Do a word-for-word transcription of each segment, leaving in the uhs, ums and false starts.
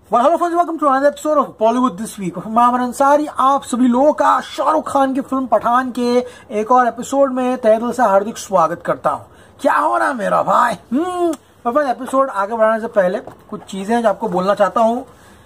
Well, hello friends, welcome to another episode of Bollywood This Week. मैं अमन अंसारी आप सभी लोगों का शाहरुख खान की फिल्म पठान के एक और एपिसोड में तहे दिल से हार्दिक स्वागत करता हूँ। क्या हो रहा है मेरा भाई? हम्म तो एपिसोड आगे बढ़ाने से पहले कुछ चीजें जो आपको बोलना चाहता हूँ।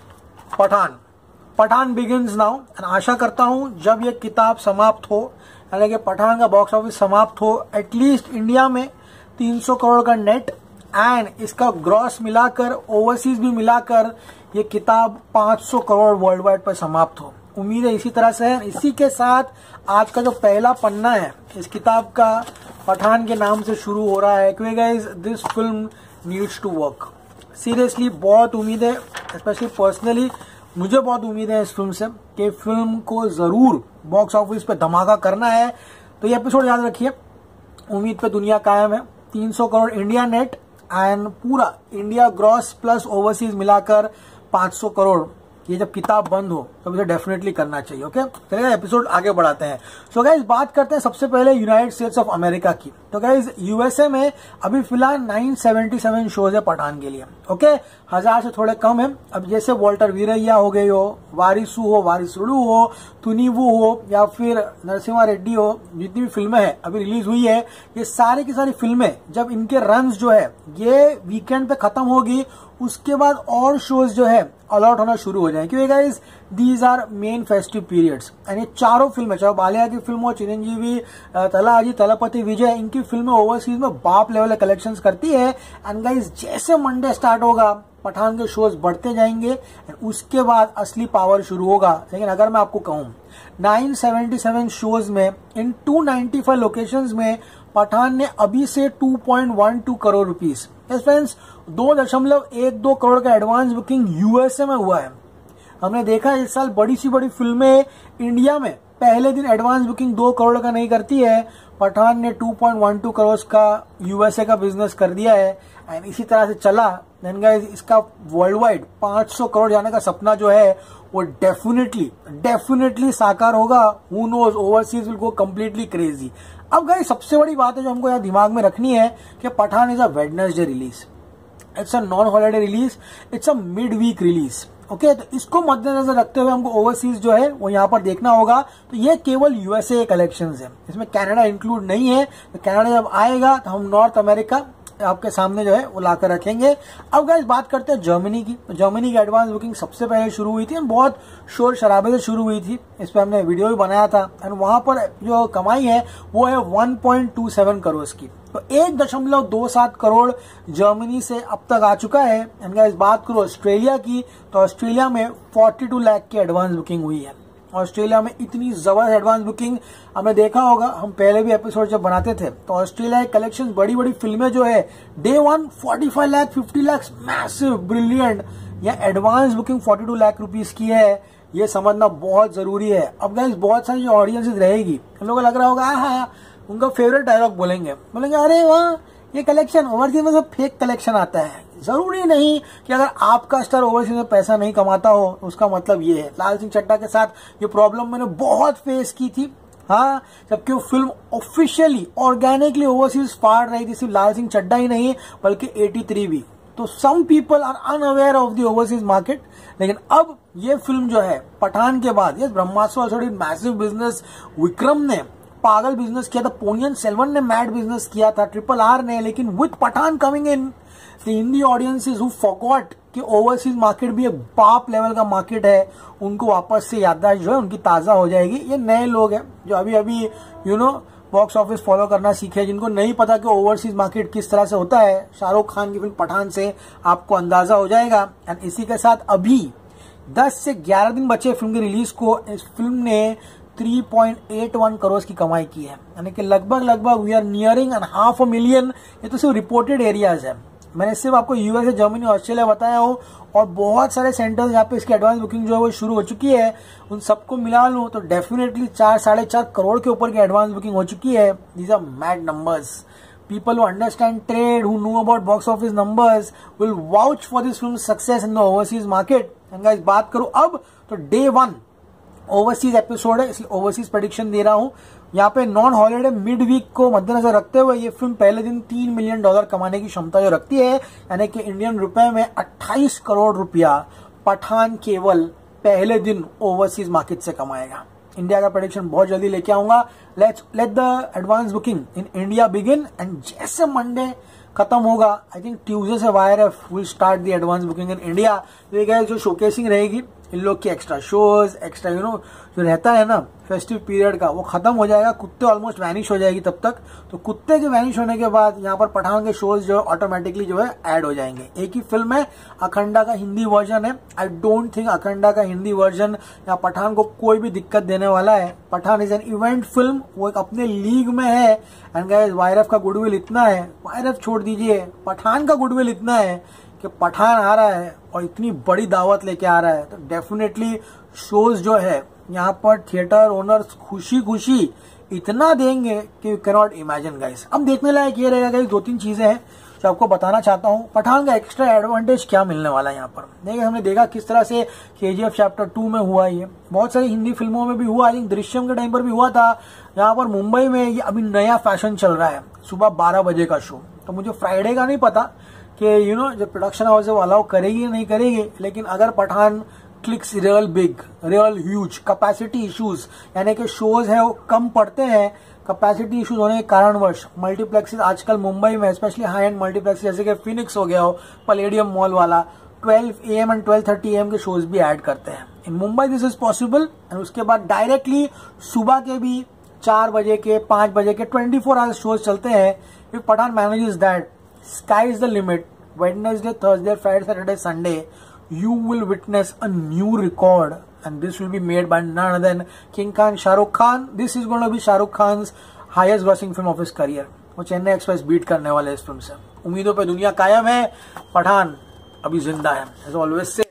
Pathaan Pathaan begins now and आशा करता हूँ जब ये किताब समाप्त हो, यानी कि पठान का बॉक्स ऑफिस समाप्त हो, एटलीस्ट इंडिया में तीन सौ करोड़ का नेट एंड इसका ग्रॉस मिलाकर ओवरसीज भी मिलाकर ये किताब पाँच सौ करोड़ वर्ल्ड वाइड पर समाप्त हो। उम्मीद है इसी तरह से है। इसी के साथ आज का जो पहला पन्ना है इस किताब का पठान के नाम से शुरू हो रहा है, क्योंकि guys this film needs to work. Seriously बहुत उम्मीद है, स्पेशली पर्सनली मुझे बहुत उम्मीद है इस फिल्म से कि फिल्म को जरूर बॉक्स ऑफिस पे धमाका करना है। तो ये एपिसोड याद रखिए, उम्मीद पे दुनिया कायम है। तीन सौ करोड़ इंडिया नेट एंड पूरा इंडिया ग्रॉस प्लस ओवरसीज मिलाकर पाँच सौ करोड़। ये जब किताब बंद हो तब इसे डेफिनेटली करना चाहिए। ओके, चलिए एपिसोड आगे बढ़ाते हैं। सो गाइज बात करते हैं सबसे पहले यूनाइटेड स्टेट्स ऑफ अमेरिका की। तो गाइज यूएसए में अभी फिलहाल नौ सौ सतहत्तर शोज है पठान के लिए। ओके, हजार से थोड़े कम है। अब जैसे वॉल्टर वीरैया हो गई हो, वारिसू हो, वारिसुडू हो, तुनीवू हो या फिर नरसिम्हा रेड्डी हो, जितनी भी फिल्में हैं अभी रिलीज हुई है, ये सारी की सारी फिल्में जब इनके रन्स जो है ये वीकेंड पे खत्म होगी, उसके बाद और शोज जो है अलॉट होना शुरू हो जाए, क्योंकि guys these are main festive periods. And ये चारों फिल्में, चाहे बालिया की फिल्म हो, चिरंजीवी, तलाजी, तलपति विजय, इनकी फिल्में ओवरसीज में बाप लेवल कलेक्शंस करती है। एंड गाइस जैसे मंडे स्टार्ट होगा पठान के शोज बढ़ते जाएंगे एंड उसके बाद असली पावर शुरू होगा। लेकिन अगर मैं आपको कहूं नौ सौ सतहत्तर शोज में इन दो सौ पचानवे लोकेशंस में पठान ने अभी से दो पॉइंट एक दो करोड़ रुपीस, फ्रेंड्स दो दशमलव एक दो करोड़ का एडवांस बुकिंग यूएसए में हुआ है। हमने देखा इस साल बड़ी सी बड़ी फिल्में इंडिया में पहले दिन एडवांस बुकिंग दो करोड़ का नहीं करती है। पठान ने दो पॉइंट एक दो करोड़ का यूएसए का बिजनेस कर दिया है एंड इसी तरह से चला। देन गाइस इसका वर्ल्ड वाइड पाँच सौ करोड़ जाने का सपना जो है वो डेफिनेटली डेफिनेटली साकार होगा। Who knows, overseas will go completely crazy. अब गाइस सबसे बड़ी बात है जो हमको यहाँ दिमाग में रखनी है कि Pathaan is a Wednesday release, it's a non holiday release, it's a midweek release. Okay, तो इसको मद्देनजर रखते हुए हमको ओवरसीज जो है वो यहाँ पर देखना होगा। तो ये केवल यूएसए कलेक्शंस है, इसमें कनाडा इंक्लूड नहीं है। तो कनाडा जब आएगा तो हम नॉर्थ अमेरिका आपके सामने जो है वो लाकर रखेंगे। अब गाइस बात करते हैं जर्मनी की। तो जर्मनी की एडवांस बुकिंग सबसे पहले शुरू हुई थी, बहुत शोर शराबे से शुरू हुई थी। इस पर हमने वीडियो भी बनाया था एंड वहां पर जो कमाई है वो है एक पॉइंट दो सात करोड़ की। तो एक दशमलव दो सात करोड़ जर्मनी से अब तक आ चुका है। एंड गाइस बात करो ऑस्ट्रेलिया की, तो ऑस्ट्रेलिया में बयालीस लाख की एडवांस बुकिंग हुई है। ऑस्ट्रेलिया में इतनी जबरदस्त एडवांस बुकिंग हमने देखा होगा, हम पहले भी एपिसोड जब बनाते थे तो ऑस्ट्रेलिया के कलेक्शन बड़ी बड़ी फिल्में जो है डे वन पैंतालीस लाख, पचास लाख, मैसिव, ब्रिलियंट। या एडवांस बुकिंग बयालीस लाख रुपीस की है, ये समझना बहुत जरूरी है। अब गाइस बहुत सारी जो ऑडियंसेस रहेगी उन लोगों को लग रहा होगा हाँ उनका फेवरेट डायलॉग बोलेंगे, बोलेंगे अरे वाह ये कलेक्शन ओवरसीज में सब फेक कलेक्शन आता है। जरूरी नहीं कि अगर आपका स्टार ओवरसीज में पैसा नहीं कमाता हो उसका मतलब ये है। लाल सिंह चड्ढा के साथ ये प्रॉब्लम मैंने बहुत फेस की थी। हाँ, जबकि वो फिल्म ऑफिशियली ऑर्गेनिकली ओवरसीज फाड़ रही थी, सिर्फ लाल सिंह चड्ढा ही नहीं बल्कि तिरासी भी। तो some people are unaware of the overseas market. लेकिन अब ये फिल्म जो है पठान के बाद, ये Brahmastra also did massive business, Vikram ने पागल बिजनेस किया था, पोनियन सेल्वन ने मैड बिजनेस किया था, ट्रिपल आर ने, लेकिन with Pathaan coming in the Hindi audiences who forgot कि ओवरसीज मार्केट भी एक बाप लेवल का मार्केट है, उनको वापस से याददाश्त जो है उनकी ताजा हो जाएगी। ये नए लोग हैं जो अभी अभी you know box office follow करना सीखे, जिनको नहीं पता कि ओवरसीज मार्केट किस तरह से होता है। शाहरुख खान की फिल्म पठान से आपको अंदाजा हो जाएगा। एंड इसी के साथ अभी दस से ग्यारह दिन बचे फिल्म की रिलीज को। इस फिल्म ने तीन पॉइंट आठ एक करोड़ की कमाई की है, यानी कि लगभग लगभग we are nearing and half a million. ये तो सिर्फ रिपोर्टेड एरियाज है, मैंने सिर्फ आपको यूएसए, जर्मनी, ऑस्ट्रेलिया बताया हो और बहुत सारे सेंटर्स जहाँ पे इसकी एडवांस बुकिंग जो है वो शुरू हो चुकी है। उन सबको मिला लूं तो डेफिनेटली चार साढ़े चार करोड़ के ऊपर की एडवांस बुकिंग हो चुकी है। These are mad numbers. People who understand trade, who know about box office numbers, will vouch for this film's success in the overseas market. And guys, बात करूं अब तो डे वन ओवरसीज एपिसोड है, इसलिए overseas prediction दे रहा हूं। यहाँ पे नॉन हॉलिडे मिड वीक को मद्देनजर रखते हुए ये फिल्म पहले दिन तीन मिलियन डॉलर कमाने की क्षमता जो रखती है, यानी कि इंडियन रुपए में अट्ठाईस करोड़ रुपया पठान केवल पहले दिन ओवरसीज मार्केट से कमाएगा। इंडिया का प्रेडिक्शन बहुत जल्दी लेके आऊंगा। Let's let the advance booking in India begin and जैसे मंडे खत्म होगा, आई थिंक ट्यूसडे से YRF will start the advance booking in India. तो ये जो शोकेसिंग रहेगी इन लोग की extra shows, extra you know जो रहता है ना फेस्टिव पीरियड का, वो खत्म हो जाएगा। कुत्ते ऑलमोस्ट वैनिश हो जाएगी तब तक। तो कुत्ते के वैनिश होने के बाद यहाँ पर पठान के शोज जो है ऑटोमेटिकली जो है ऐड हो जाएंगे। एक ही फिल्म है, अखंडा का हिंदी वर्जन है। आई डोंट थिंक अखंडा का हिंदी वर्जन या पठान को कोई भी दिक्कत देने वाला है। Pathaan is an event film, वो एक अपने लीग में है। एंड गाइस वाईआरएफ का गुडविल इतना है, वाईआरएफ छोड़ दीजिए, पठान का गुडविल इतना है कि पठान आ रहा है और इतनी बड़ी दावत लेके आ रहा है, तो डेफिनेटली शोज जो है यहाँ पर थिएटर ओनर्स खुशी खुशी इतना देंगे कि you can not imagine guys. अब देखने लायक ये रहेगा गाइस, दो तीन चीजें हैं जो आपको बताना चाहता हूँ। पठान का एक्स्ट्रा एडवांटेज क्या मिलने वाला है यहाँ पर, देखिए हमने देखा किस तरह से केजीएफ चैप्टर टू में हुआ, ये बहुत सारी हिंदी फिल्मों में भी हुआ, आई थिंक दृश्यम के टाइम पर भी हुआ था। यहाँ पर मुंबई में ये अभी नया फैशन चल रहा है, सुबह बारह बजे का शो। तो मुझे फ्राइडे का नहीं पता कि यू नो जो प्रोडक्शन हाउस है वो अलाउ करेगी या नहीं करेगी, लेकिन अगर Pathaan clicks real big, real huge, capacity issues यानी कि शोज है वो कम पड़ते हैं, कैपेसिटी इश्यूज होने के कारणवश मल्टीप्लेक्सेस आजकल मुंबई में स्पेशली हाई एंड मल्टीप्लेक्स जैसे कि फिनिक्स हो गया हो, पैलेडियम मॉल वाला, twelve A M and twelve thirty A M के शोज भी ऐड करते हैं। In Mumbai this is possible. And उसके बाद डायरेक्टली सुबह के भी चार बजे के, पांच बजे के ट्वेंटी फोर आवर्स शोज चलते हैं। If Pathaan manages that, sky is the limit. Wednesday, Thursday, Friday, Saturday, Sunday, you will witness a new record, and this will be made by none other than King Khan, Shah Rukh Khan. This is going to be Shah Rukh Khan's highest grossing film of his career. वो Chennai express beat करने वाले इस film से। उम्मीदों पे दुनिया कायम है, पठान अभी जिंदा है, as always say.